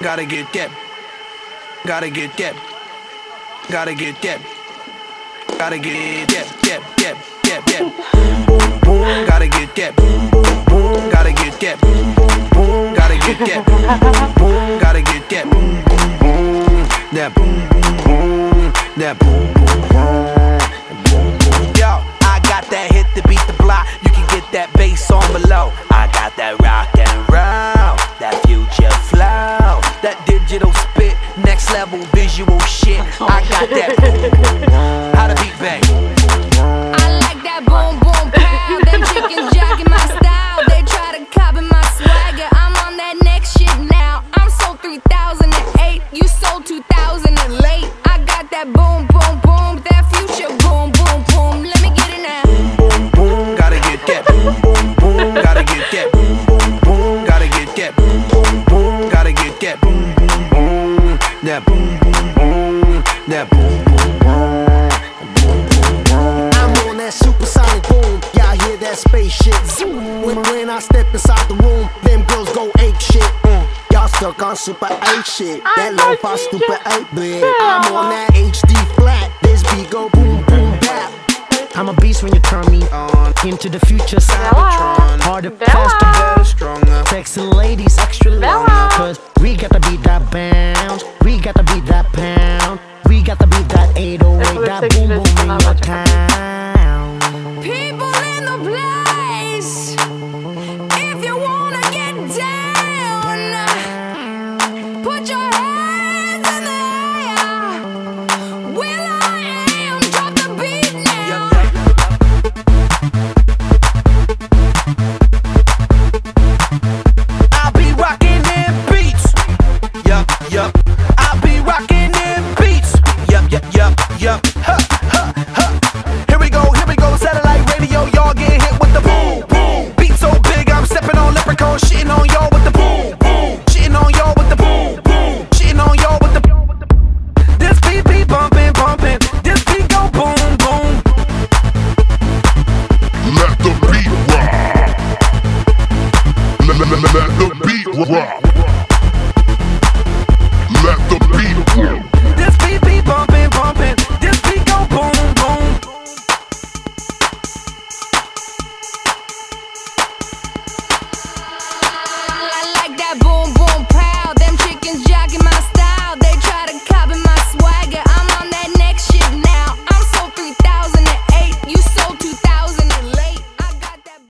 Gotta get that. Gotta get that. Gotta get that. Gotta get that. Boom, boom, boom. Gotta get that. Boom, boom, boom. Gotta get that. Boom, boom, boom. Gotta get that. Boom, boom, boom. Gotta get that. Boom, boom, boom. That boom, boom, boom. That boom, boom, boom. Yo, I got that hit to beat the block. You can get that bass on below. I got that rock and roll, that future flow, that digital spit, next level visual shit. I got that boom, boom, boom. How to beat bang. I like that boom boom pow. Them chickens jacking my style. They try to copy my swagger. I'm on that next shit now. I'm sold 3008. You sold 2000 late. I got that boom boom boom. That future boom boom boom. Let me get it now. Boom boom boom. Gotta get that. Boom boom boom. Gotta get that. Boom boom boom. Gotta get that. Boom boom boom. Gotta get that. Boom boom boom. That boom boom boom. That boom boom boom. Supersonic boom, y'all hear that spaceship zoom. When I step inside the room, them girls go ape shit. Y'all stuck on super 8 shit, that lo-fi stupid 8-bit. I'm on that HD flat, this beat go boom boom bap. I'm a beast when you turn me on. Into the future, Cybertron. Harder, faster, better, stronger. Sexy ladies, extra longer. Cause we gotta beat that bounce, we gotta beat that pound, we gotta beat that 808, that boom boom in your town. People in the place, if you wanna get down, put your hands in the air. Will I am, drop the beat now. I'll be rocking them beats. Yup, yup. I'll be rocking them beats. Yup, yup, yup, yup. Ha, ha, ha. Here we go, satellite radio, y'all get hit with the boom, boom. Beat so big, I'm stepping on leprechaun, shitting on y'all with the boom, boom. Shitting on y'all with the boom, boom. Shitting on y'all with the. This beat be bumping, bumping. This beat go boom, boom. Let the beat rock. Let the beat rock.